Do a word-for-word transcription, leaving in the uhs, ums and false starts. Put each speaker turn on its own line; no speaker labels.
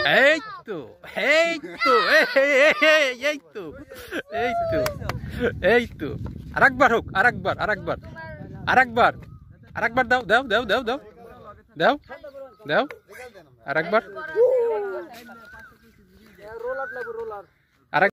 এই তো এই তো এই তো এই তো এই তো আরেকবার হোক, আরেকবার আরেকবার আরেকবার আরেকবার দাও দাও দাও দাও দাও দাও দাও আরেকবার।
রোলার লাগবে রোলার।